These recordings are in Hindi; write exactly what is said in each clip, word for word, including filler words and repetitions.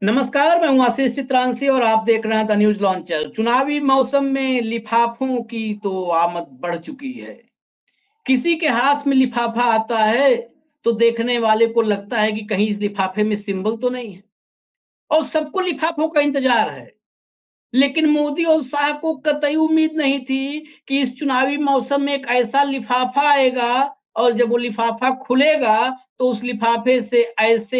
नमस्कार, मैं हूं आशीष चित्रांशी और आप देख रहे हैं द न्यूज लॉन्चर। चुनावी मौसम में लिफाफों की तो आमद बढ़ चुकी है। किसी के हाथ में लिफाफा आता है तो देखने वाले को लगता है कि कहीं इस लिफाफे में सिंबल तो नहीं है, और सबको लिफाफों का इंतजार है। लेकिन मोदी और शाह को कतई उम्मीद नहीं थी कि इस चुनावी मौसम में एक ऐसा लिफाफा आएगा, और जब वो लिफाफा खुलेगा तो उस लिफाफे से ऐसे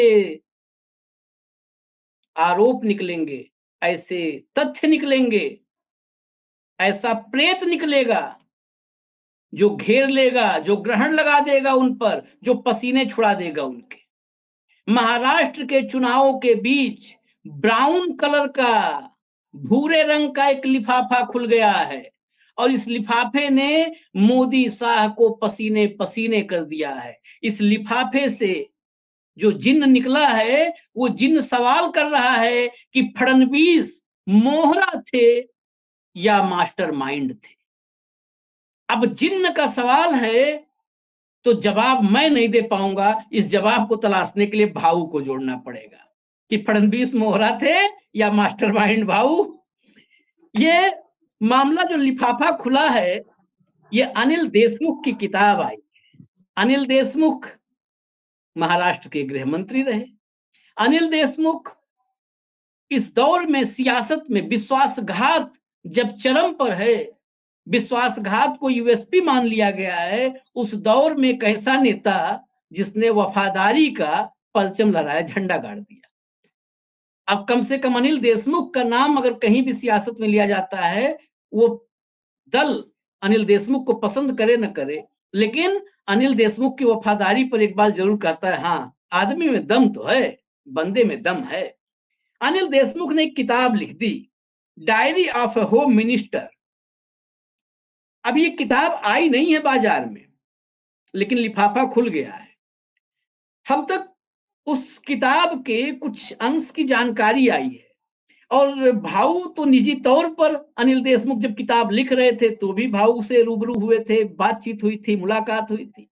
आरोप निकलेंगे, ऐसे तथ्य निकलेंगे, ऐसा प्रेत निकलेगा जो घेर लेगा, जो ग्रहण लगा देगा उन पर, जो पसीने छुड़ा देगा उनके। महाराष्ट्र के चुनावों के बीच ब्राउन कलर का, भूरे रंग का एक लिफाफा खुल गया है, और इस लिफाफे ने मोदी शाह को पसीने पसीने कर दिया है। इस लिफाफे से जो जिन्न निकला है, वो जिन्न सवाल कर रहा है कि फडणवीस मोहरा थे या मास्टरमाइंड थे। अब जिन्न का सवाल है तो जवाब मैं नहीं दे पाऊंगा। इस जवाब को तलाशने के लिए भाऊ को जोड़ना पड़ेगा कि फडणवीस मोहरा थे या मास्टरमाइंड भाऊ। ये मामला जो लिफाफा खुला है, ये अनिल देशमुख की किताब आई। अनिल देशमुख महाराष्ट्र के गृह मंत्री रहे। अनिल देशमुख इस दौर में सियासत में विश्वासघात जब चरम पर है, विश्वासघात को यूएसपी मान लिया गया है, उस दौर में एक ऐसा नेता जिसने वफादारी का परचम लहराया, झंडा गाड़ दिया। अब कम से कम अनिल देशमुख का नाम अगर कहीं भी सियासत में लिया जाता है, वो दल अनिल देशमुख को पसंद करे न करे, लेकिन अनिल देशमुख की वफादारी पर एक बार जरूर कहता है, हाँ आदमी में दम तो है, बंदे में दम है। अनिल देशमुख ने एक किताब लिख दी, diary of a home minister. अब ये किताब आई नहीं है बाजार में, लेकिन लिफाफा खुल गया है। हम तक उस किताब के कुछ अंश की जानकारी आई है, और भाऊ तो निजी तौर पर अनिल देशमुख जब किताब लिख रहे थे तो भी भाऊ से रूबरू हुए थे, बातचीत हुई थी, मुलाकात हुई थी।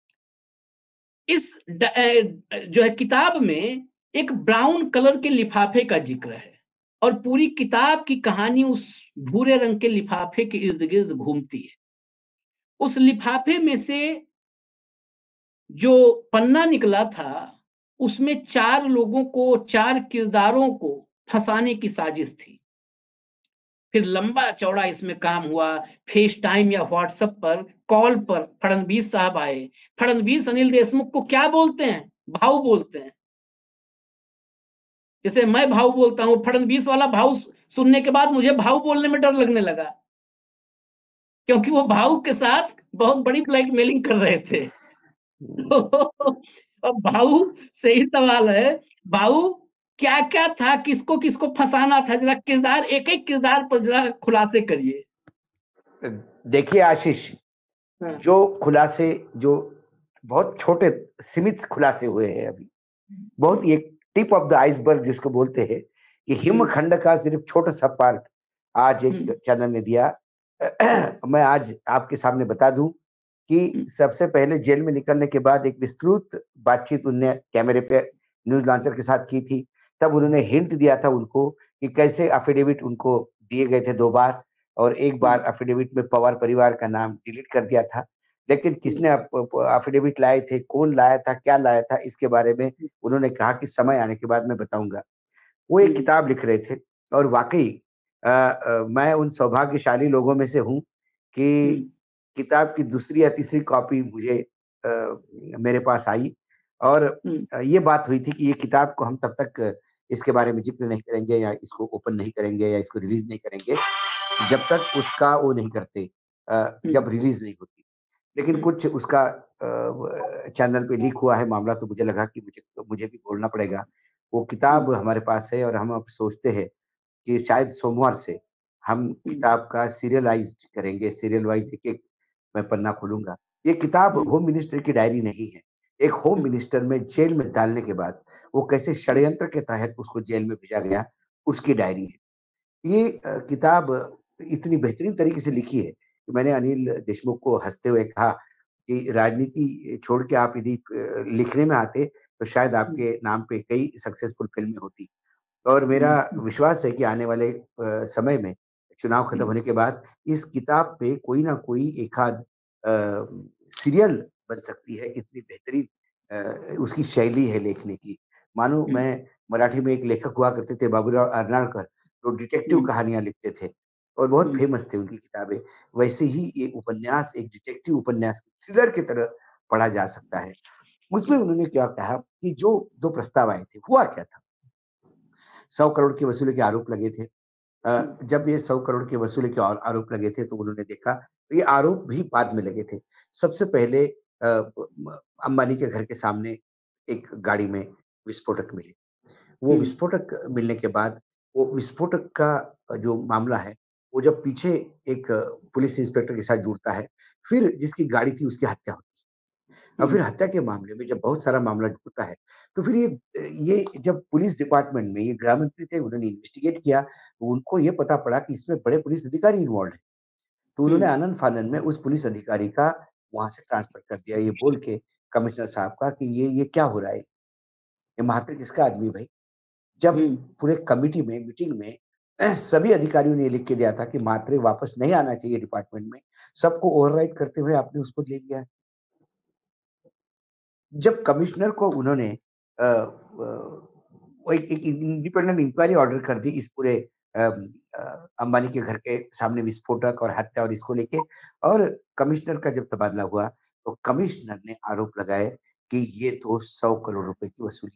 इस जो है किताब में एक ब्राउन कलर के लिफाफे का जिक्र है, और पूरी किताब की कहानी उस भूरे रंग के लिफाफे के इर्द गिर्द घूमती है। उस लिफाफे में से जो पन्ना निकला था, उसमें चार लोगों को, चार किरदारों को फंसाने की साजिश थी। फिर लंबा चौड़ा इसमें काम हुआ। फेस टाइम या व्हाट्सएप पर, कॉल पर फडणवीस साहब आए। फडणवीस अनिल देशमुख को क्या बोलते हैं? भाऊ बोलते हैं। जैसे मैं भाऊ बोलता हूं, फडणवीस वाला भाऊ सुनने के बाद मुझे भाऊ बोलने में डर लगने लगा, क्योंकि वो भाऊ के साथ बहुत बड़ी ब्लैकमेलिंग कर रहे थे। अब भाऊ से ही सवाल है, भाऊ क्या क्या था, किसको किसको फंसाना था? जरा किरदार, एक एक किरदार पर जरा खुलासे करिए। देखिए आशीष, जो खुलासे, जो बहुत छोटे सीमित खुलासे हुए हैं अभी, बहुत एक टिप ऑफ द आइसबर्ग जिसको बोलते हैं, कि हिमखंड का सिर्फ छोटा सा पार्ट आज एक चैनल ने दिया। मैं आज आपके सामने बता दूं कि सबसे पहले जेल में निकलने के बाद एक विस्तृत बातचीत उनने कैमरे पे न्यूज लॉन्चर के साथ की थी। तब उन्होंने हिंट दिया था उनको कि कैसे एफिडेविट उनको दिए गए थे दो बार, और एक बार एफिडेविट में पवार परिवार का नाम डिलीट कर दिया था। लेकिन किसने एफिडेविट लाए थे, कौन लाया था, क्या लाया था, इसके बारे में उन्होंने कहा कि समय आने के बाद मैं बताऊंगा। वो एक किताब लिख रहे थे, और वाकई मैं उन सौभाग्यशाली लोगों में से हूं कि किताब की दूसरी या तीसरी कॉपी मुझे आ, मेरे पास आई, और ये बात हुई थी कि ये किताब को हम तब तक इसके बारे में जिक्र नहीं करेंगे, या इसको ओपन नहीं करेंगे, या इसको रिलीज नहीं करेंगे जब तक उसका वो नहीं करते, आ, जब रिलीज नहीं होती। लेकिन कुछ उसका चैनल पे लीक हुआ है मामला, तो मुझे लगा कि मुझे मुझे भी बोलना पड़ेगा। वो किताब हमारे पास है, और हम अब सोचते हैं कि शायद सोमवार से हम किताब का सीरियलाइज करेंगे, सीरियल वाइज एक एक मैं पन्ना खोलूंगा। ये किताब होम मिनिस्टर की डायरी नहीं है। एक होम मिनिस्टर में जेल में डालने के बाद वो कैसे षड्यंत्र के तहत उसको जेल में भेजा गया, उसकी डायरी है। ये किताब इतनी बेहतरीन तरीके से लिखी है कि मैंने अनिल देशमुख को हंसते हुए कहा कि राजनीति छोड़ के आप यदि लिखने में आते तो शायद आपके नाम पे कई सक्सेसफुल फिल्में होती। और मेरा विश्वास है कि आने वाले अ, समय में चुनाव खत्म होने के बाद इस किताब पे कोई ना कोई एक आध अ, सीरियल बन सकती है, इतनी बेहतरीन अ, उसकी शैली है लिखने की। मानो मैं मराठी में एक लेखक हुआ करते थे बाबूराव अर्नाळकर, जो डिटेक्टिव कहानियाँ लिखते थे और बहुत फेमस थे उनकी किताबें। वैसे ही ये उपन्यास एक डिटेक्टिव उपन्यास थ्रिलर की तरह पढ़ा जा सकता है। उसमें उन्होंने क्या कहा कि जो दो प्रस्ताव आए थे, हुआ क्या था? सौ करोड़ की वसूली के आरोप लगे थे। अ, जब ये सौ करोड़ की वसूली के और आरोप लगे थे तो उन्होंने देखा, ये आरोप भी बाद में लगे थे। सबसे पहले अ, ब अंबानी के घर के सामने एक गाड़ी में विस्फोटक मिले। वो विस्फोटक मिलने के बाद वो विस्फोटक का जो मामला है, वो जब पीछे एक पुलिस इंस्पेक्टर के साथ जुड़ता है, फिर जिसकी गाड़ी थी उसकी हत्या होती है। और फिर हत्या के मामले में जब बहुत सारा मामला जुड़ता है, तो फिर ये ये जब पुलिस डिपार्टमेंट में ये गृह मंत्री थे, उन्होंने इन्वेस्टिगेट किया, तो उनको ये पता पड़ा कि इसमें बड़े पुलिस अधिकारी इन्वॉल्व्ड हैं। तो उन्होंने आनन-फानन में उस पुलिस अधिकारी का वहाँ से ट्रांसफर कर दिया, ये बोल के कमिश्नर साहब का कि ये ये क्या हो रहा है? ये महातिर किसका आदमी है भाई? जब पूरे कमिटी में मीटिंग में अ, सभी अधिकारियों ने ये लिख के दिया था कि म्हात्रे वापस नहीं आना चाहिए डिपार्टमेंट में, सबको ओवरराइड करते हुए आपने उसको ले लिया है। जब कमिश्नर को उन्होंने अ अ, वो एक एक इंडिपेंडेंट इंक्वायरी ऑर्डर कर दी इस पूरे अम अ, अंबानी के घर के सामने विस्फोटक और हत्या और इसको लेके और कमिश्नर का जब तबादला हुआ, तो कमिश्नर ने आरोप लगाए कि ये तो सौ करोड़ रुपए की वसूली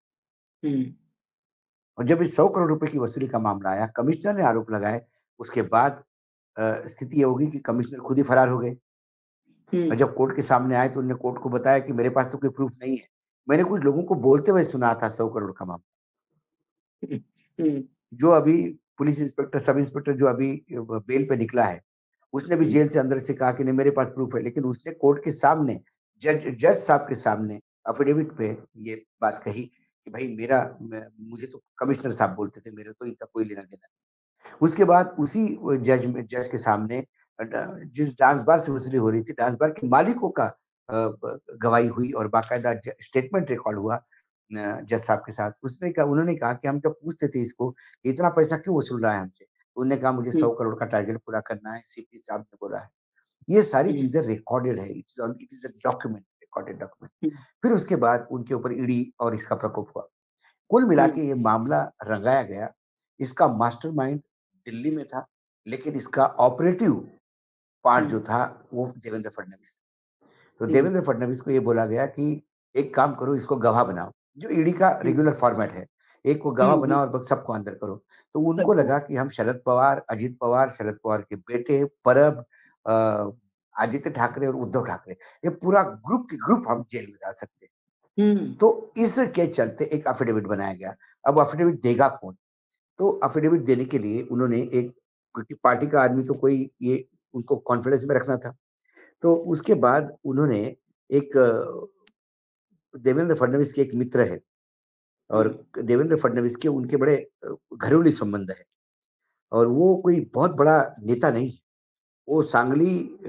हुँ। और जब इस सौ करोड़ रुपए की वसूली का मामला आया, कमिश्नर ने आरोप लगाए, उसके बाद अ, स्थिति ये हो गई कि कमिश्नर खुद ही फरार हो गए। और जब कोर्ट के सामने आए तो उन्होंने कोर्ट को बताया कि मेरे पास तो कोई प्रूफ नहीं है। मैंने कुछ लोगों को बोलते हुए सुना था सौ करोड़ का मामला। हुँ, हुँ, जो अभी पुलिस इंस्पेक्टर, सब इंस्पेक्टर जो अभी अ, ब बेल पे निकला है, उसने भी हुँ, जेल से अंदर से कहा कि नहीं मेरे पास प्रूफ है, लेकिन उसने कोर्ट के सामने जज जज साहब के सामने एफिडेविट पे ये बात कही कि भाई मेरा मैं मुझे तो कमिश्नर साहब बोलते थे, मेरा तो इनका कोई लेना-देना नहीं। उसके बाद उसी अ, जज में जज के सामने अ, ड जिस डांस बार से वसूली हो रही थी, डांस बार के मालिकों का अ, ब गवाही हुई और बाकायदा ज स्टेटमेंट रिकॉर्ड हुआ अ, जज साहब के साथ। उसने कहा उन्होंने कहा कि हम जब पूछते थे इसको, कि इतना पैसा क्यों वसूल रहा है हमसे? उन्होंने कहा मुझे हुँ, सौ करोड़ का टारगेट पूरा करना है, सीपी साहब ने बोला है। ये सारी हुँ, चीज़ें रिकॉर्डेड है, it is on it is a document, recorded document. हुँ, फिर उसके बाद उनके ऊपर ईडी और इसका प्रकोप हुआ। कुल मिला हुँ, के ये मामला रंगाया गया। इसका मास्टरमाइंड दिल्ली में था, लेकिन इसका ऑपरेटिव पार्ट हुँ, जो था, वो देवेंद्र फडणवीस था। तो हुँ, देवेंद्र फडणवीस को ये बोला गया कि एक काम करो इसको गवाह बनाओ, जो ईडी का हुँ, रेगुलर फॉर्मेट है। एक को हुँ, गवाह हुँ, बनाओ और बस सबको अंदर करो। तो उनको सबको लगा कि हम शरद पवार, अजित पवार, शरद पवार के बेटे, परब अ, आदित्य ठाकरे और उद्धव ठाकरे, ये पूरा ग्रुप के ग्रुप हम जेल में डाल सकते हैं। हुँ, तो इसके चलते एक एफिडेविट बनाया गया। अब एफिडेविट देगा कौन? तो एफिडेविट देने के लिए उन्होंने एक क्योंकि पार्टी का आदमी तो कोई ये उनको कॉन्फिडेंस में रखना था। तो उसके बाद उन्होंने एक अ, देवेंद्र फडणवीस के एक मित्र है और हुँ, देवेंद्र फडणवीस के उनके बड़े अ, घरेलू संबंध है और वो कोई बहुत बड़ा नेता नहीं है। वो सांगली अ,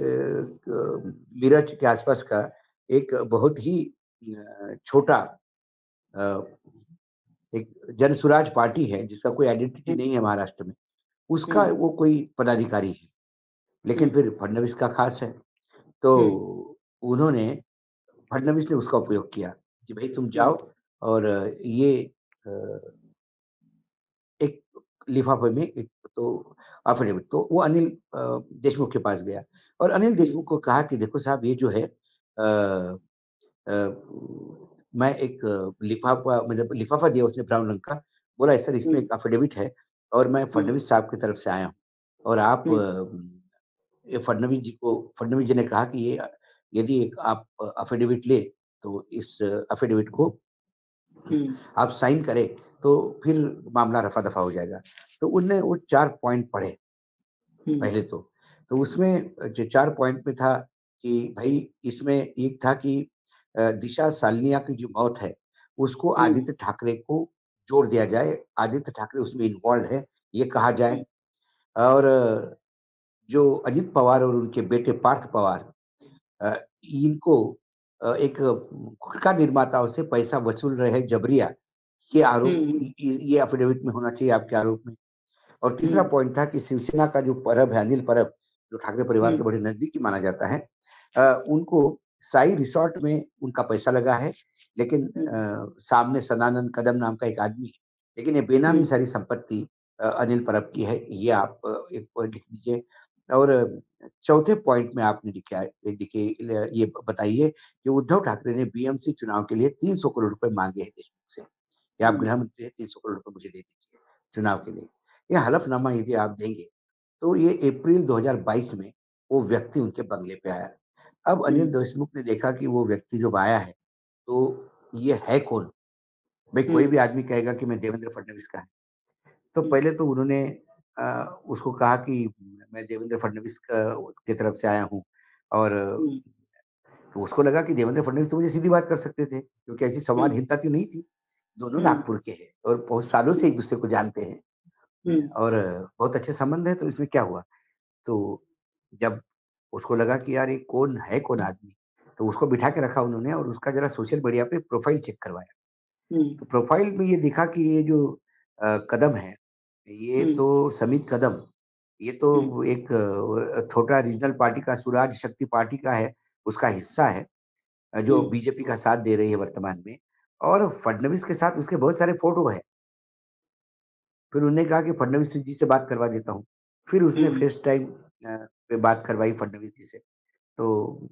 क मिरज के आसपास का एक बहुत ही अ, छोटा अ, एक जनसुराज पार्टी है जिसका कोई आइडेंटिटी हुँ, नहीं है महाराष्ट्र में। उसका हुँ, वो कोई पदाधिकारी है, हुँ, लेकिन फिर फडणवीस का खास है। तो हुँ, उन्होंने फडणवीस ने उसका उपयोग किया कि भई तुम हुँ, जाओ और ये अ, एक लिफाफे में एक तो एफिडेविट तो वो अनिल अ, देशमुख के पास गया और अनिल हुँ, देशमुख को कहा कि देखो साहब ये जो है अ अ, मैं एक लिफाफा मतलब लिफाफा दिया उसने ब्राउन रंग का, बोला सर इसमें हुँ, एक एफिडेविट है और मैं हुँ, फडणवीस साहब की तरफ से आया हूँ और आप हुँ, अ, ये फडणवीस जी को फडणवीस जी ने कहा कि ये यदि एक आप एफिडेविट ले तो इस एफिडेविट को हुँ, आप साइन करें तो फिर मामला रफ़ा-दफ़ा हो जाएगा। तो उनने वो चार पॉइंट पढ़े हुँ, पहले तो। तो उसमें जो चार पॉइंट में था कि भई इसमें एक था कि अ, दिशा सालनिया की जो मौत है, उसको हुँ, आदित्य ठाकरे को जोड़ दिया जाए, आदित्य ठाकरे उसमें इन्वॉल्वड है, ये कहा जाए हुँ, और जो अजित पवार और उनके बेटे पार्थ पवार अ, इनको अ, एक गुटखा निर्माताओं से पैसा वसूल रहे हैं जबरिया, ये आरोप, ये एफिडेविट में होना चाहिए आपके आरोप में। और तीसरा पॉइंट था कि शिवसेना का जो परब है, अनिल परब, जो ठाकरे परिवार के बड़े नजदीकी माना जाता है, आ, उनको साई रिसोर्ट में उनका पैसा लगा है, लेकिन आ, सामने सदानंद कदम नाम का एक आदमी है, लेकिन ये बेनामी सारी संपत्ति अनिल परब की है, ये आप एक लिख दीजिए। और चौथे पॉइंट में आपने लिखा है, देखिए ये बताइए कि उद्धव ठाकरे ने बीएमसी चुनाव के लिए तीन सौ करोड़ रुपए मांगे हैं देशमुख से, या आप गृह मंत्री है, तीन सौ करोड़ रुपए मुझे दे दीजिए चुनाव के लिए। ये हलफनामा यदि आप देंगे तो ये अप्रैल दो हज़ार बाईस में वो व्यक्ति उनके बंगले पे आया। अब अनिल देशमुख ने देखा कि वो व्यक्ति जब आया है तो ये है कौन? भाई कोई भी आदमी कहेगा कि मैं देवेंद्र फडणवीस का है, तो पहले तो उन्होंने आ, उसको कहा कि मैं देवेंद्र फडणवीस की तरफ से आया हूँ, और तो उसको लगा कि देवेंद्र फडणवीस तो मुझे सीधी बात कर सकते थे, क्योंकि ऐसी संवादहीनता तो नहीं थी, दोनों नागपुर के हैं और बहुत सालों से एक दूसरे को जानते हैं और बहुत अच्छे संबंध है, तो इसमें क्या हुआ? तो जब उसको लगा कि यार ये कौन है, कौन आदमी, तो उसको बिठा के रखा उन्होंने और उसका जरा सोशल मीडिया पे प्रोफाइल चेक करवाया। तो प्रोफाइल में ये दिखा कि ये जो आ, कदम है, ये तो समित कदम, ये तो एक छोटा रीजनल पार्टी का, स्वराज शक्ति पार्टी का है, उसका हिस्सा है, जो बीजेपी का साथ दे रही है वर्तमान में, और फडणवीस के साथ उसके बहुत सारे फोटो है। फिर उन्होंने कहा कि फडणवीस जी से बात करवा देता हूँ। फिर उसने फेस टाइम पे बात करवाई फडणवीस जी से। तो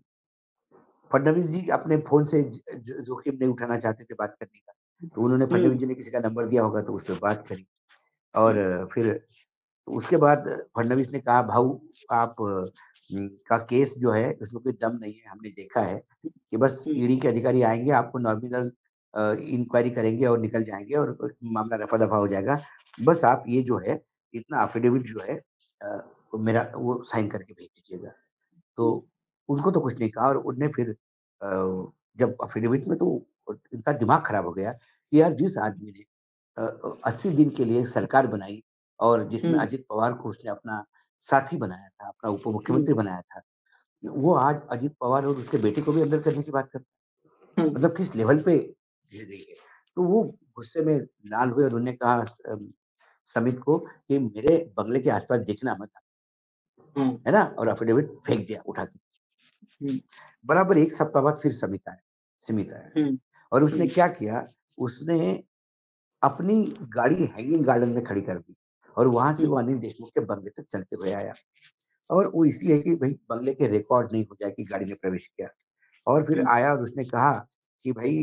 फडणवीस जी अपने फोन से जोखिम नहीं उठाना चाहते थे बात करने का, तो उन्होंने, फडणवीस जी ने किसी का नंबर दिया होगा तो उस पर बात करी। और फिर उसके बाद फडणवीस ने कहा, भाऊ आप का केस जो है उसमें कोई दम नहीं है, हमने देखा है कि बस ईडी के अधिकारी आएंगे, आपको नॉमिनल इंक्वायरी करेंगे और निकल जाएंगे और मामला रफा दफा हो जाएगा, बस आप ये जो है इतना अफिडेविट जो है आ, मेरा वो साइन करके भेज दीजिएगा। तो उनको तो कुछ नहीं कहा, और उनने फिर आ, जब अफिडेविट में, तो इनका दिमाग खराब हो गया कि यार जिस आदमी ने अस्सी दिन के लिए सरकार बनाई और जिसमें अजित पवार को उसने अपना साथी बनाया था, अपना उप मुख्यमंत्री बनाया था, वो आज अजित पवार और उसके बेटे को भी अंदर करने की बात करता है। मतलब किस लेवल पे गिर गई है। तो वो गुस्से में लाल हुए और उन्होंने कहा समित को कि मेरे बंगले के आसपास दिखना मत, है ना, और एफिडेविट फेंक दिया उठा के। बराबर एक सप्ताह बाद फिर समित आया, समित आया और उसने क्या किया, उसने अपनी गाड़ी हैंगिंग गार्डन में खड़ी कर दी और वहां से वो अनिल देशमुख के बंगले तक चलते हुए आया, और वो इसलिए कि भाई बंगले के रिकॉर्ड नहीं हो जाए कि गाड़ी में प्रवेश किया। और फिर आया और उसने कहा कि भाई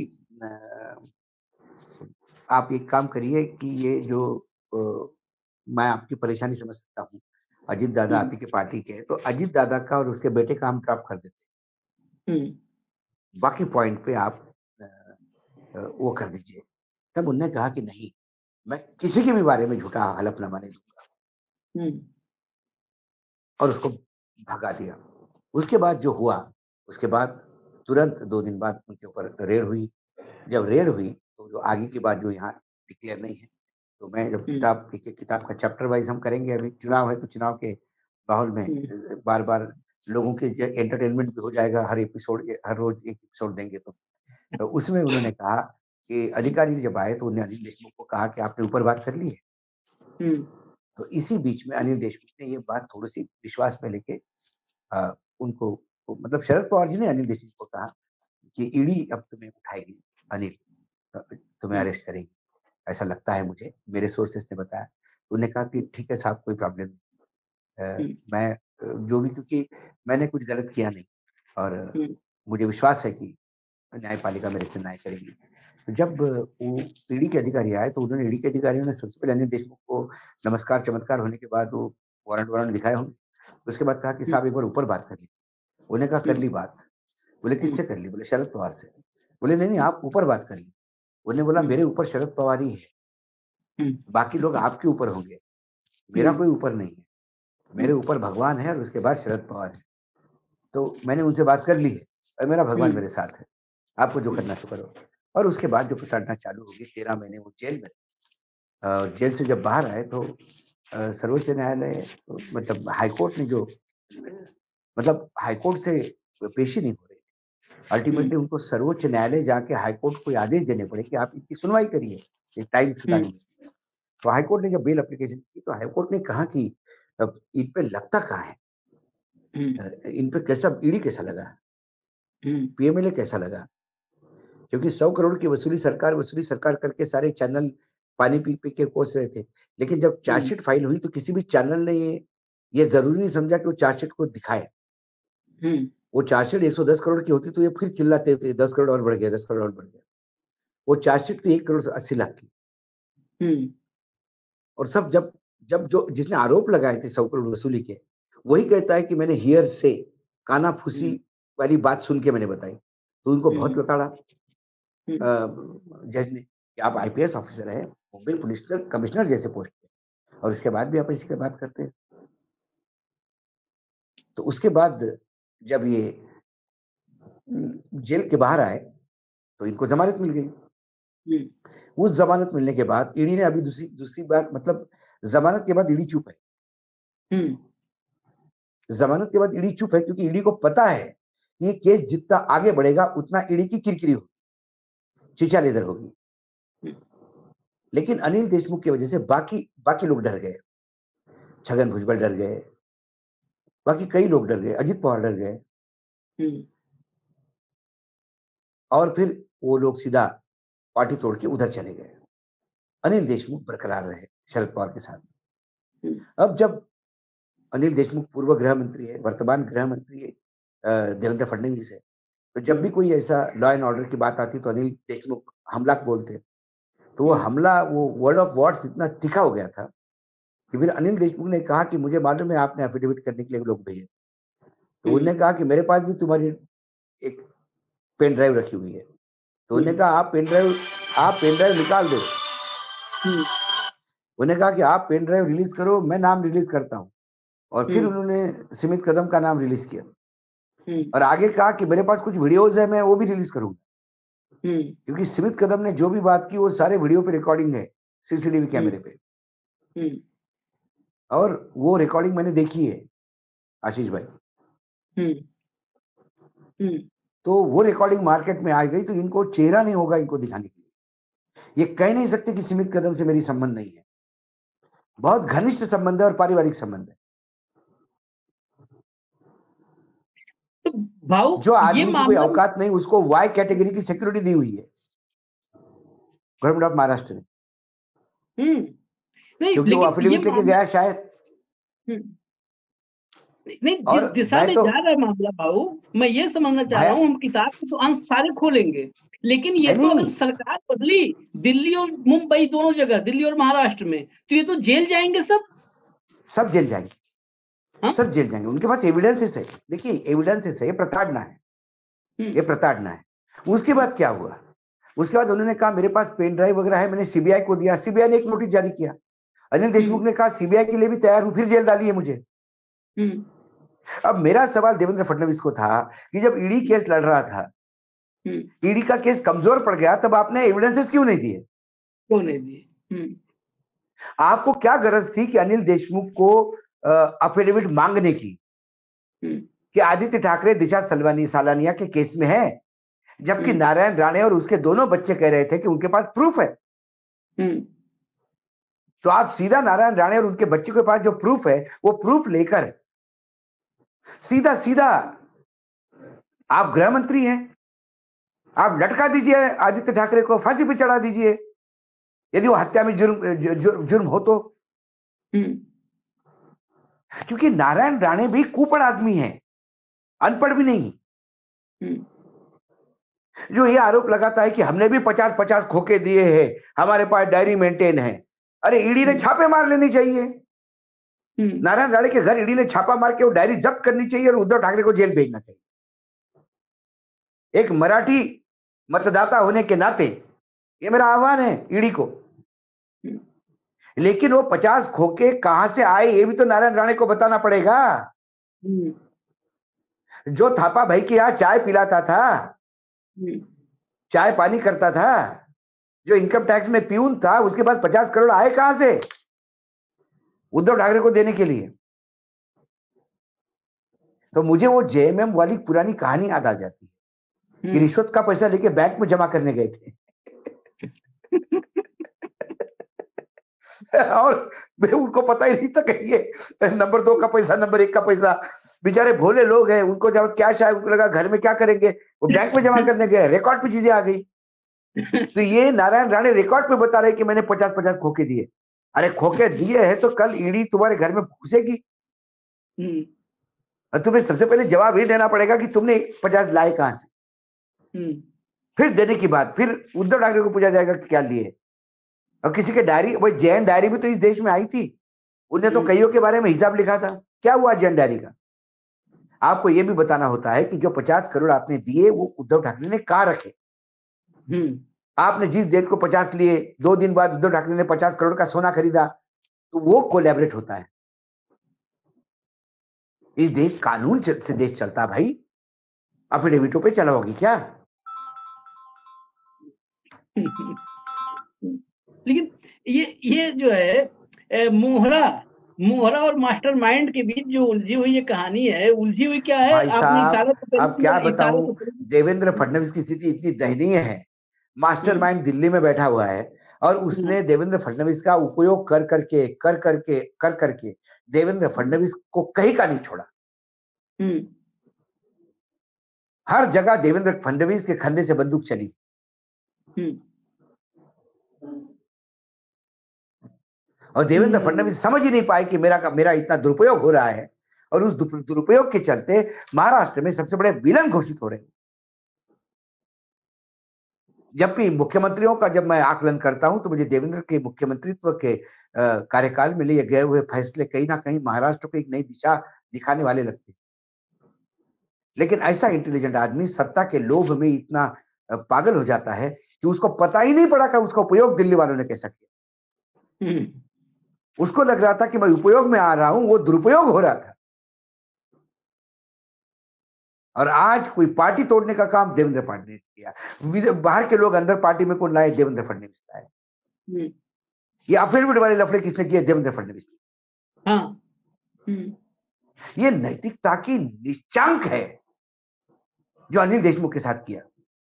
आप एक काम करिए कि ये जो आ, मैं आपकी परेशानी समझ सकता हूँ, अजीत दादा आप ही के पार्टी के, तो अजीत दादा का और उसके बेटे का हम ड्रॉप कर देते, बाकी पॉइंट पे आप आ, आ, वो कर दीजिए। तब उन्होंने कहा कि नहीं, मैं किसी के भी बारे में झूठा हलफनामा नहीं दूंगा, और उसको भगा दिया। उसके बाद जो हुआ, उसके बाद तुरंत दो दिन बाद उनके ऊपर रेड हुई। जब रेड हुई तो जो आगे की बात जो यहाँ डिक्लेयर नहीं है, तो मैं जब किताब एक एक किताब का चैप्टर वाइज हम करेंगे, अभी चुनाव है तो चुनाव के माहौल में बार बार लोगों के एंटरटेनमेंट भी हो जाएगा, हर एपिसोड हर रोज एक एपिसोड देंगे तो, तो उसमें उन्होंने कहा कि अधिकारी जब आए तो उन्होंने अनिल देशमुख को कहा कि आपने ऊपर बात कर ली है। तो इसी बीच में अनिल देशमुख ने ये बात थोड़ी सी विश्वास में लेके उनको, मतलब शरद पवार जी ने अनिल देशमुख को कहा कि ईडी अब तुम्हें उठाएगी, अनिल तुम्हें अरेस्ट करेगी, ऐसा लगता है मुझे, मेरे सोर्सेस ने बताया। उन्होंने कहा कि ठीक है साहब, कोई प्रॉब्लम नहीं, मैं जो भी, क्योंकि मैंने कुछ गलत किया नहीं और मुझे विश्वास है कि न्यायपालिका मेरे से न्याय करेगी। तो जब वो ईडी के अधिकारी आए तो उन्होंने, ईडी के अधिकारियों ने सबसे पहले अनिल देशमुख को नमस्कार चमत्कार होने के बाद वो वारंट वारंट दिखाए होंगे, उसके बाद कहा कि साहब एक बार ऊपर बात कर ली। उन्होंने कहा कर ली बात। बोले किससे कर ली? बोले शरद पवार से। बोले नहीं नहीं, आप ऊपर बात कर ली। उन्होंने बोला मेरे ऊपर शरद पवार ही है, बाकी लोग आपके ऊपर होंगे, मेरा कोई ऊपर नहीं है, मेरे ऊपर भगवान है और उसके बाद शरद पवार है। तो मैंने उनसे बात कर ली है और मेरा भगवान मेरे साथ है, आपको जो करना सो करो। और उसके बाद जो प्रताड़ना चालू होगी, तेरह महीने वो जेल में, जेल से जब बाहर आए तो सर्वोच्च न्यायालय, मतलब हाईकोर्ट ने जो, मतलब हाईकोर्ट से पेशी नहीं हो रही थी, अल्टीमेटली उनको सर्वोच्च न्यायालय जाके हाईकोर्ट को आदेश देने पड़े कि आप इनकी सुनवाई करिए। ये टाइम सुधारने में। तो हाईकोर्ट ने जब बेल एप्लीकेशन की तो हाईकोर्ट ने कहा कि अब इन पे लगता कहाँ है, इन पे कैसा ईडी कैसा लगा, पीएमएलए कैसा लगा, क्योंकि सौ करोड़ की वसूली सरकार वसूली सरकार करके सारे चैनल पानी पी पी के कोस रहे थे। लेकिन जब चार्जशीट फाइल हुई तो किसी भी चैनल ने ये ये जरूरी नहीं समझा कि वो चार्जशीट को दिखाए। वो चार्जशीट एक सौ दस करोड़ की होती तो ये फिर चिल्लाते थे दस करोड़ और बढ़ गया, दस करोड़ और बढ़ गया। वो चार्जशीट थी एक करोड़ अस्सी लाख की। और सब जब जब जो जिसने आरोप लगाए थे सौ करोड़ वसूली के, वही कहता है कि मैंने हियर से काना फूसी वाली बात सुन के मैंने बताई, तो उनको बहुत लताड़ा जज ने कि आप आईपीएस ऑफिसर हैं, मुंबई पुलिस के कमिश्नर जैसे पोस्ट पे, और इसके बाद भी आप इसी की बात करते हैं। तो उसके बाद जब ये जेल के बाहर आए तो इनको जमानत मिल गई। उस जमानत मिलने के बाद ईडी ने अभी दूसरी दूसरी बात, मतलब जमानत के बाद ईडी चुप है। जमानत के बाद ईडी चुप है क्योंकि ईडी को पता है कि ये केस जितना आगे बढ़ेगा उतना ईडी की किरकिरी होगी, चीचा लेदर होगी। लेकिन अनिल देशमुख की वजह से बाकी बाकी लोग डर गए, छगन भुजबल डर गए, बाकी कई लोग डर गए, अजित पवार डर गए, और फिर वो लोग सीधा पार्टी तोड़ के उधर चले गए। अनिल देशमुख बरकरार रहे शरद पवार के साथ। अब जब अनिल देशमुख पूर्व गृह मंत्री है, वर्तमान गृह मंत्री है देवेंद्र फडणवीस है, तो जब भी कोई ऐसा लॉ एंड ऑर्डर की बात आती तो अनिल देशमुख हमला बोलते। तो वो हमला, वो वर्ड ऑफ वर्ड्स इतना तीखा हो गया था कि फिर अनिल देशमुख ने कहा कि मुझे मालूम है आपने एफिडेविट करने के लिए लोग भेजे, तो उन्होंने कहा कि मेरे पास भी तुम्हारी एक पेन ड्राइव रखी हुई है। तो उन्होंने कहा आप पेन ड्राइव आप पेन ड्राइव निकाल दो। उन्होंने कहा कि आप पेन ड्राइव रिलीज करो, मैं नाम रिलीज करता हूँ। और फिर उन्होंने सुमित कदम का नाम रिलीज किया और आगे कहा कि मेरे पास कुछ वीडियोज है, मैं वो भी रिलीज करूंगा। क्योंकि सुमित कदम ने जो भी बात की वो सारे वीडियो पे रिकॉर्डिंग है, सीसीटीवी कैमरे पे, और वो रिकॉर्डिंग मैंने देखी है आशीष भाई। तो वो रिकॉर्डिंग मार्केट में आ गई तो इनको चेहरा नहीं होगा इनको दिखाने के लिए। ये कह नहीं सकते कि सुमित कदम से मेरी संबंध नहीं है, बहुत घनिष्ठ संबंध है और पारिवारिक संबंध है। तो भाऊ, जो आदमी की कोई औकात नहीं उसको वाई कैटेगरी की सिक्योरिटी दी हुई है गवर्नमेंट ऑफ महाराष्ट्र ने, क्योंकि वो एफिडेविट लेके गया शायद। नहीं, जिस दिशा में तो, जा रहा है मामला भाऊ, मैं ये समझना चाह रहा हूँ, हम किताब के तो अंश सारे खोलेंगे, लेकिन ये तो अगर सरकार बदली दिल्ली और मुंबई दोनों जगह, दिल्ली और महाराष्ट्र में, तो ये तो जेल जाएंगे सब सब जेल जाएंगे। हा? सब जेल जाएंगे। उनके पास एविडेंसेस है। देखिए एविडेंसेस है, ये प्रताड़ना है, ये प्रताड़ना है। उसके बाद क्या हुआ? उसके बाद उन्होंने कहा मेरे पास पेन ड्राइव वगैरह है, मैंने सीबीआई को दिया, सीबीआई ने एक नोटिस जारी किया। अनिल देशमुख ने कहा सीबीआई के लिए भी तैयार हूं, फिर जेल डाली है मुझे। अब मेरा सवाल देवेंद्र फडणवीस को था कि जब ईडी केस लड़ रहा था, ईडी का केस कमजोर पड़ गया, तब आपने एविडेंसेस क्यों नहीं दिए? क्यों नहीं दिए? आपको क्या गरज थी कि अनिल देशमुख को एफिडेविट मांगने की कि आदित्य ठाकरे दिशा सलवानी सालानिया के केस में है, जबकि नारायण राणे और उसके दोनों बच्चे कह रहे थे कि उनके पास प्रूफ है। तो आप सीधा नारायण राणे और उनके बच्चे के पास जो प्रूफ है वो प्रूफ लेकर सीधा सीधा आप गृह मंत्री हैं, आप लटका दीजिए आदित्य ठाकरे को, फांसी पे चढ़ा दीजिए यदि वो हत्या में जुर्म जुर्म, जुर्म हो तो। क्योंकि नारायण राणे भी कुपड़ आदमी है, अनपढ़ भी नहीं। जो ये आरोप लगाता है कि हमने भी पचास पचास खोखे दिए हैं, हमारे पास डायरी मेंटेन है, अरे ईडी ने छापे मार लेनी चाहिए। नारायण राणे के घर ईडी ने छापा मार के वो डायरी जब्त करनी चाहिए और उद्धव ठाकरे को जेल भेजना चाहिए। एक मराठी मतदाता होने के नाते ये मेरा आह्वान है ईडी को। लेकिन वो पचास खोखे कहां से आए ये भी तो नारायण राणे को बताना पड़ेगा। जो थापा भाई के यहाँ चाय पिलाता था, चाय पानी करता था, जो इनकम टैक्स में प्यून था, उसके पास पचास करोड़ आए कहां से उद्धव ठाकरे को देने के लिए? तो मुझे वो जेएमएम वाली पुरानी कहानी याद आ जाती है कि रिश्वत का पैसा लेके बैंक में जमा करने गए थे और उनको पता ही नहीं था कि ये नंबर दो का पैसा, नंबर एक का पैसा। बेचारे भोले लोग हैं, उनको जब कैश आया उनको लगा घर में क्या करेंगे, वो बैंक में जमा करने गए, रिकॉर्ड पे चीजें आ गई। तो ये नारायण राणे रिकॉर्ड पे बता रहे कि मैंने पचास पचास खोके दिए। अरे खोके दिए हैं तो कल ईडी तुम्हारे घर में घुसेगी, और तुम्हें सबसे पहले जवाब ये देना पड़ेगा कि तुमने पचास लाए कहां से। फिर देने की बात फिर उद्धव ठाकरे को पूछा जाएगा कि क्या लिए। और किसी के डायरी, भाई जैन डायरी भी तो इस देश में आई थी, उन्हें तो कईयों के बारे में हिसाब लिखा था। क्या हुआ जैन डायरी का? आपको यह भी बताना होता है कि जो पचास करोड़ आपने दिए वो उद्धव ठाकरे ने कहां रखे। आपने जिस डेट को पचास लिए, दो दिन बाद उद्धव ठाकरे ने पचास करोड़ का सोना खरीदा, तो वो कोलैबोरेट होता है। इस देश कानून से देश चलता भाई, अफिडेविटों पे चला होगी क्या? लेकिन ये ये जो है मोहरा मोहरा और मास्टरमाइंड के बीच जो उलझी हुई ये कहानी है, उलझी हुई क्या है? भाई साहब अब क्या तो बताऊं, देवेंद्र फडणवीस की स्थिति इतनी दयनीय है। मास्टरमाइंड दिल्ली में बैठा हुआ है और उसने देवेंद्र फडणवीस का उपयोग कर करके कर करके कर करके देवेंद्र फडणवीस को कहीं का नहीं छोड़ा। हर जगह देवेंद्र फडणवीस के कंधे से बंदूक चली। और देवेंद्र फडणवीस समझ ही नहीं पाए कि मेरा मेरा इतना दुरुपयोग हो रहा है, और उस दुरुपयोग के चलते महाराष्ट्र में सबसे बड़े विलन घोषित हो रहे हैं। जब भी मुख्यमंत्रियों का जब मैं आकलन करता हूं तो मुझे देवेंद्र के मुख्यमंत्रित्व के कार्यकाल में लिए गए हुए फैसले कहीं ना कहीं महाराष्ट्र को एक नई दिशा दिखाने वाले लगते हैं। लेकिन ऐसा इंटेलिजेंट आदमी सत्ता के लोभ में इतना पागल हो जाता है कि उसको पता ही नहीं पड़ा कि उसका उपयोग दिल्ली वालों ने कैसा किया। उसको लग रहा था कि मैं उपयोग में आ रहा हूं, वो दुरुपयोग हो रहा था। और आज कोई पार्टी तोड़ने का काम देवेंद्र फडणवीस ने किया। बाहर के लोग अंदर पार्टी में कौन लाए? देवेंद्र फडणवीस लाए। ये अफिडेविट वाले लफड़े किसने किए? देवेंद्र फडणवीस ने। हाँ। ये नैतिकता की नीचांक है जो अनिल देशमुख के साथ किया।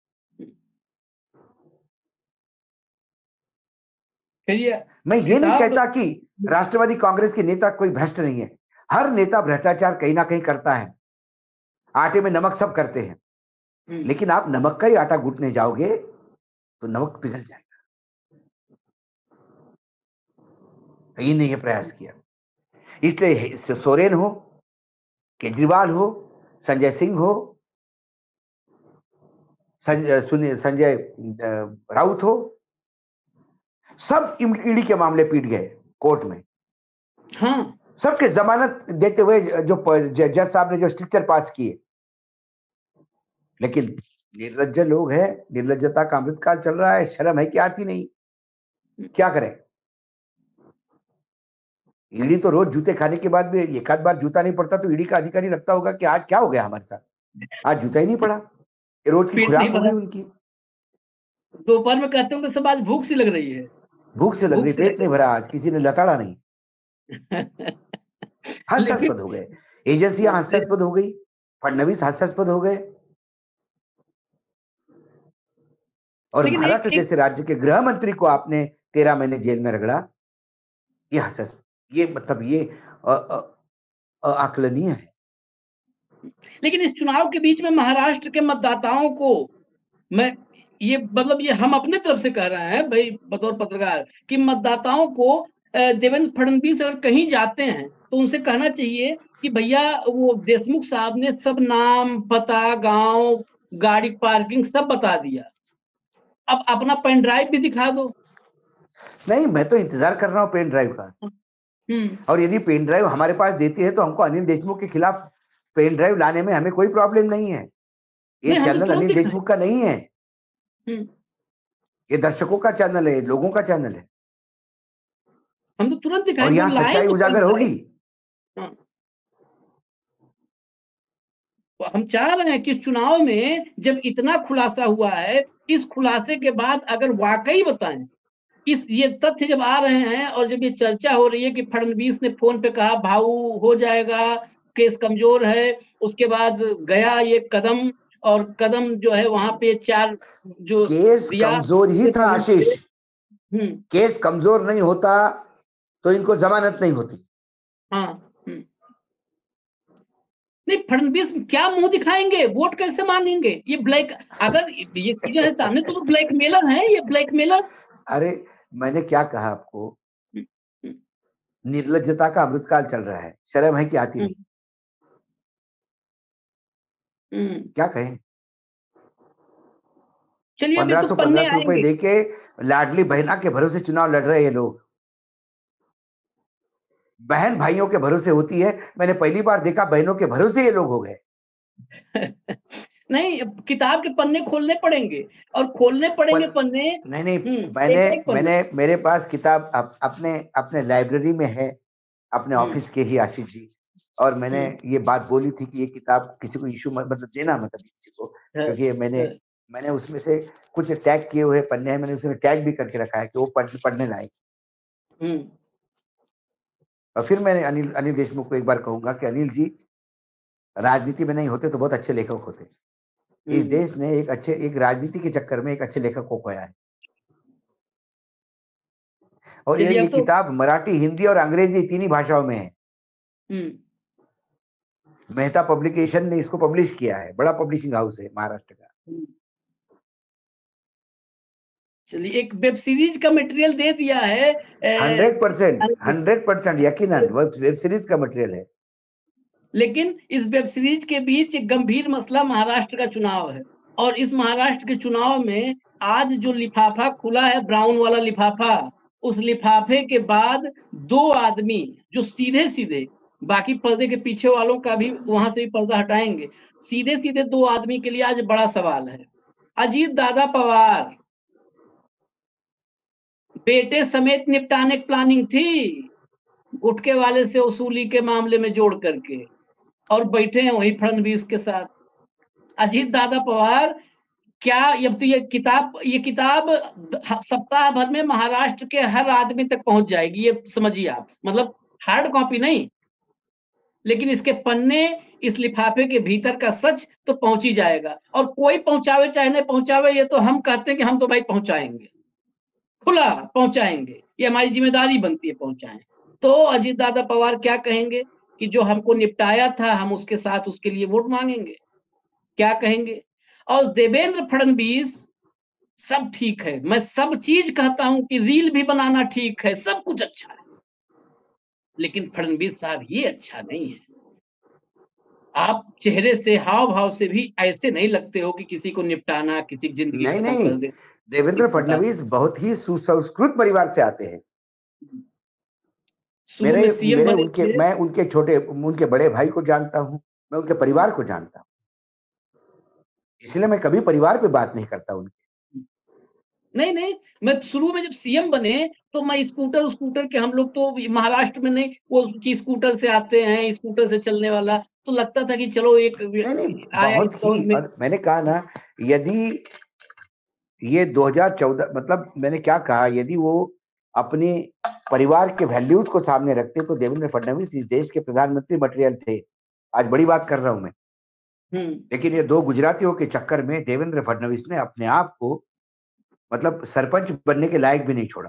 मैं ये नहीं कहता कि राष्ट्रवादी कांग्रेस के नेता कोई भ्रष्ट नहीं है। हर नेता भ्रष्टाचार कहीं ना कहीं करता है, आटे में नमक सब करते हैं। लेकिन आप नमक का ही आटा गूंथने जाओगे तो नमक पिघल जाएगा। ये नहीं, ये प्रयास किया। इसलिए सोरेन हो, केजरीवाल हो, संजय सिंह हो, संजय संजय राउत हो, सब ईडी के मामले पीट गए कोर्ट में। हाँ, सबके जमानत देते हुए जो जज साहब ने जो स्ट्रिक्चर पास किए। लेकिन निर्लज्ज लोग हैं, निर्लज्जता का अमृतकाल चल रहा है, शर्म है कि आती नहीं। क्या करें? ईडी तो रोज जूते खाने के बाद भी एक आध बार जूता नहीं पड़ता तो ईडी का अधिकारी लगता होगा कि आज क्या हो गया हमारे साथ, आज जूता ही नहीं पड़ा। रोज की खुराक हो गई उनकी। दोपहर में कहते होंगे सब आज भूख सी लग रही है। भूख से लग रही, पेट नहीं भरा, आज किसी ने लताड़ा नहीं। हास्यास्पद हो गए, एजेंसियां हास्यास्पद हो गई, फडणवीस हास्यास्पद हो गए, और महाराष्ट्र जैसे राज्य के गृह मंत्री को आपने तेरह महीने जेल में रगड़ा। ये हास्यास्पद, ये मतलब ये आकलनीय है। लेकिन इस चुनाव के बीच में महाराष्ट्र के मतदाताओं को मैं ये मतलब ये हम अपने तरफ से कह रहे हैं भाई बतौर पत्रकार कि मतदाताओं को देवेंद्र फडणवीस अगर कहीं जाते हैं तो उनसे कहना चाहिए कि भैया वो देशमुख साहब ने सब नाम, पता, गांव, गाड़ी पार्किंग सब बता दिया, अब अपना पेन ड्राइव भी दिखा दो। नहीं, मैं तो इंतजार कर रहा हूँ पेन ड्राइव का। और यदि पेन ड्राइव हमारे पास देती है तो हमको अनिल देशमुख के खिलाफ पेन ड्राइव लाने में हमें कोई प्रॉब्लम नहीं है। ये चैनल तो अनिल देशमुख का नहीं है, ये दर्शकों का चैनल है, लोगों का चैनल है। हम तो तुरंत दिखाएंगे, और यहाँ सच्चाई उजागर होगी। तो हम चाह रहे हैं कि इस चुनाव में जब इतना खुलासा हुआ है, इस खुलासे के बाद अगर वाकई बताएं, इस ये तथ्य जब आ रहे हैं और जब ये चर्चा हो रही है कि फडणवीस ने फोन पे कहा भाऊ हो जाएगा, केस कमजोर है, उसके बाद गया ये कदम, और कदम जो है वहां पे चार जो केस कमजोर ही था आशीष, केस कमजोर नहीं होता तो इनको जमानत नहीं होती। हाँ, नहीं फडणवीस क्या मुंह दिखाएंगे, वोट कैसे मांगेंगे? ये ब्लैक, अगर ये चीजें है सामने तो वो ब्लैकमेलर है, ये ब्लैकमेलर। अरे मैंने क्या कहा आपको, निर्लज्जता का अमृतकाल चल रहा है, शर्म है कि आती नहीं। क्या कहें? चलिए पंद्रह सौ पंद्रह सौ रुपए देके लाडली बहना के भरोसे चुनाव लड़ रहे हैं लोग। बहन भाइयों के भरोसे होती है, मैंने पहली बार देखा बहनों के भरोसे ये लोग हो गए। नहीं, किताब के पन्ने खोलने पड़ेंगे, और खोलने पड़ेंगे पन... पन्ने। नहीं नहीं, मैंने एक एक मैंने मेरे पास किताब अप, अपने अपने लाइब्रेरी में है, अपने ऑफिस के ही, आशिष जी, और मैंने ये बात बोली थी कि ये किताब किसी को इशू मतलब देना मतलब किसी को, क्योंकि मैंने मैंने उसमें से कुछ टैग किए हुए पन्ने हैं, मैंने उसमें टैग भी करके रखा है कि वो पढ़, पढ़ने लायक। और फिर मैंने अनिल अनिल देशमुख को एक बार कहूंगा कि अनिल जी, राजनीति में नहीं होते तो बहुत अच्छे लेखक होते। इस देश ने एक अच्छे एक राजनीति के चक्कर में एक अच्छे लेखक को खोया है। और ये, ये तो... किताब मराठी, हिंदी और अंग्रेजी तीन ही भाषाओं में है। मेहता पब्लिकेशन ने इसको पब्लिश किया है, बड़ा पब्लिशिंग हाउस है महाराष्ट्र का। चलिए, एक वेब सीरीज का मटेरियल दे दिया है। हंड्रेड परसेंट हंड्रेड परसेंट यकीनन वेब सीरीज का मटेरियल है। लेकिन इस वेब सीरीज के बीच एक गंभीर मसला महाराष्ट्र का चुनाव है, और इस महाराष्ट्र के चुनाव में आज जो लिफाफा खुला है, ब्राउन वाला लिफाफा, उस लिफाफे के बाद दो आदमी जो सीधे सीधे, बाकी पर्दे के पीछे वालों का भी वहां से भी पर्दा हटाएंगे, सीधे सीधे दो आदमी के लिए आज बड़ा सवाल है। अजीत दादा पवार बेटे समेत निपटाने की प्लानिंग थी, गुटके वाले से वसूली के मामले में जोड़ करके, और बैठे हैं वही फडणवीस के साथ। अजीत दादा पवार क्या, अब तो ये किताब ये किताब सप्ताह भर में महाराष्ट्र के हर आदमी तक पहुंच जाएगी, ये समझिए आप, मतलब हार्ड कॉपी नहीं, लेकिन इसके पन्ने, इस लिफाफे के भीतर का सच तो पहुंच ही जाएगा। और कोई पहुंचावे चाहे नहीं पहुंचावे, ये तो हम कहते हैं कि हम तो भाई पहुंचाएंगे, खुला पहुंचाएंगे, ये हमारी जिम्मेदारी बनती है, पहुंचाएं। तो अजीत दादा पवार क्या कहेंगे कि जो हमको निपटाया था हम उसके साथ उसके लिए वोट मांगेंगे, क्या कहेंगे? और देवेंद्र फडणवीस, सब ठीक है, मैं सब चीज कहता हूं कि रील भी बनाना ठीक है, सब कुछ अच्छा है, लेकिन फडणवीस साहब ये अच्छा नहीं है। आप चेहरे से, हाव भाव से भी ऐसे नहीं लगते हो कि किसी को निपटाना, किसी की जिंदगी नहीं, खत्म नहीं, कर दे। देवेंद्र फडणवीस बहुत ही सुसंस्कृत परिवार से आते हैं। मेरे मेरे उनके मैं उनके छोटे उनके बड़े भाई को जानता हूं, मैं उनके परिवार को जानता हूं, इसलिए मैं कभी परिवार पे बात नहीं करता उनके। नहीं नहीं, मैं शुरू में जब सीएम बने तो मैं स्कूटर स्कूटर के, हम लोग तो महाराष्ट्र में नहीं, वो की स्कूटर से आते हैं, स्कूटर से चलने वाला, तो लगता था कि चलो एक नहीं नहीं बहुत ही, और मैंने कहा ना, यदि ये दो हज़ार चौदह मतलब मैंने क्या कहा, यदि वो अपने परिवार के वैल्यूज को सामने रखते तो देवेंद्र फडणवीस इस देश के प्रधानमंत्री मटेरियल थे। आज बड़ी बात कर रहा हूं मैं, लेकिन ये दो गुजरातियों के चक्कर में देवेंद्र फडणवीस ने अपने आप को मतलब सरपंच बनने के लायक भी नहीं छोड़ा।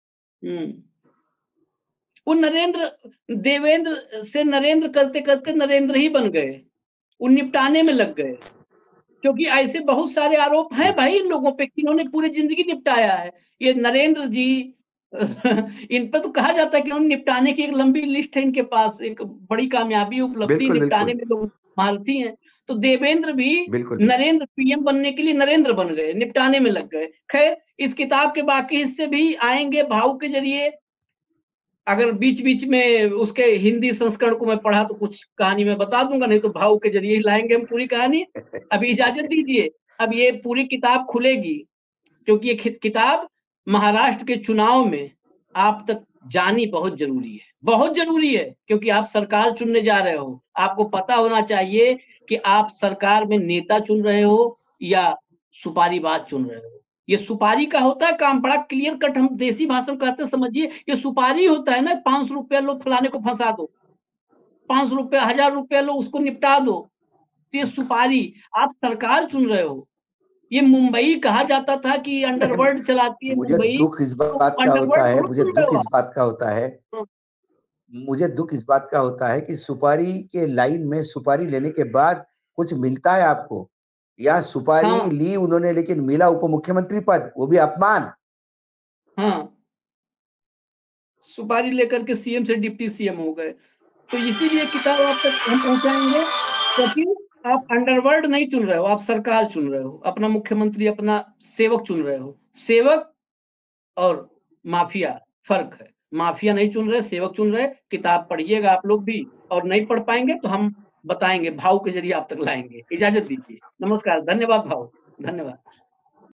वो नरेंद्र, देवेंद्र से नरेंद्र करते करते नरेंद्र ही बन गए, वो निपटाने में लग गए, क्योंकि ऐसे बहुत सारे आरोप हैं भाई इन लोगों पे, इन्होंने पूरी जिंदगी निपटाया है। ये नरेंद्र जी इन पर तो कहा जाता है कि उन्होंने निपटाने की एक लंबी लिस्ट है इनके पास, एक बड़ी कामयाबी उपलब्धि निपटाने में लोग महारथी हैं। तो देवेंद्र भी नरेंद्र पीएम बनने के लिए नरेंद्र बन गए, निपटाने में लग गए। खैर, इस किताब के बाकी हिस्से भी आएंगे भाव के जरिए, अगर बीच बीच में उसके हिंदी संस्करण को मैं पढ़ा तो कुछ कहानी में बता दूंगा, नहीं तो भाव के जरिए ही लाएंगे हम पूरी कहानी। अभी इजाजत दीजिए, अब ये पूरी किताब खुलेगी, क्योंकि ये किताब महाराष्ट्र के चुनाव में आप तक जानी बहुत जरूरी है, बहुत जरूरी है, क्योंकि आप सरकार चुनने जा रहे हो। आपको पता होना चाहिए कि आप सरकार में नेता चुन रहे हो या सुपारीबाज चुन रहे हो। ये सुपारी का होता है काम, बड़ा क्लियर कट, हम देसी भाषा में कहते हैं, समझिए, ये सुपारी होता है ना, पांच सौ रुपया लो फलाने को फंसा दो, पांच सौ रुपया, हजार रुपया लो उसको निपटा दो, तो ये सुपारी। आप सरकार चुन रहे हो, ये मुंबई कहा जाता था कि अंडरवर्ल्ड चलाती है मुझे मुंबई। दुख इस बात का होता है मुझे दुख इस बात का होता है मुझे दुख इस बात का होता है कि सुपारी के लाइन में सुपारी लेने के बाद कुछ मिलता है आपको, या सुपारी हाँ। ली उन्होंने लेकिन मिला उप मुख्यमंत्री पद, वो भी अपमान। हाँ, सुपारी लेकर के सीएम से डिप्टी सीएम हो गए। तो इसीलिए किताब आप तक हम पहुंचाएंगे, क्योंकि आप अंडरवर्ल्ड नहीं चुन रहे हो, आप सरकार चुन रहे हो, अपना मुख्यमंत्री, अपना सेवक चुन रहे हो। सेवक और माफिया फर्क है, माफिया नहीं चुन रहे, सेवक चुन रहे। किताब पढ़िएगा आप लोग भी, और नहीं पढ़ पाएंगे तो हम बताएंगे, भाव के जरिए आप तक लाएंगे। इजाजत दीजिए, नमस्कार, धन्यवाद भाव, धन्यवाद।